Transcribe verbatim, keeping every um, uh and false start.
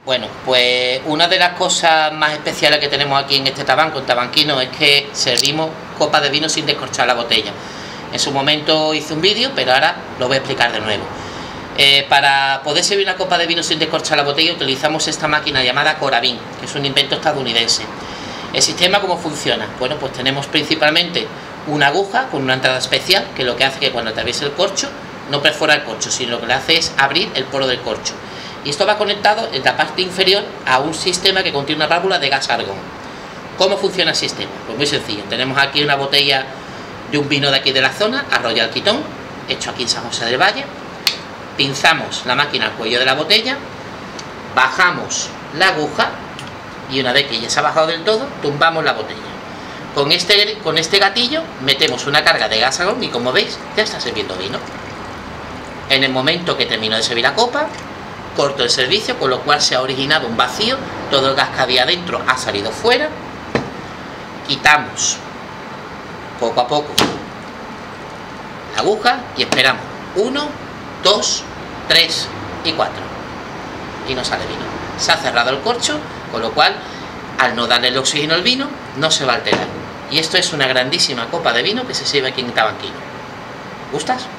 Bueno, pues una de las cosas más especiales que tenemos aquí en este tabanco, en Tabanquino, es que servimos copas de vino sin descorchar la botella. En su momento hice un vídeo, pero ahora lo voy a explicar de nuevo. Eh, para poder servir una copa de vino sin descorchar la botella utilizamos esta máquina llamada Coravin, que es un invento estadounidense. ¿El sistema cómo funciona? Bueno, pues tenemos principalmente una aguja con una entrada especial, que lo que hace que cuando atraviese el corcho no perfora el corcho, sino lo que le hace es abrir el poro del corcho. Y esto va conectado en la parte inferior a un sistema que contiene una válvula de gas argón. ¿Cómo funciona el sistema? Pues muy sencillo. Tenemos aquí una botella de un vino de aquí de la zona, Arroyal Quitón, hecho aquí en San José del Valle. Pinzamos la máquina al cuello de la botella, bajamos la aguja y una vez que ya se ha bajado del todo, tumbamos la botella. Con este, con este gatillo metemos una carga de gas argón y, como veis, ya está sirviendo vino. En el momento que termino de servir la copa, corto el servicio, con lo cual se ha originado un vacío, todo el gas que había dentro ha salido fuera. Quitamos poco a poco la aguja y esperamos uno, dos, tres y cuatro y nos sale vino. Se ha cerrado el corcho, con lo cual al no darle el oxígeno al vino no se va a alterar. Y esto es una grandísima copa de vino que se sirve aquí en Tabanquino. ¿Gustas?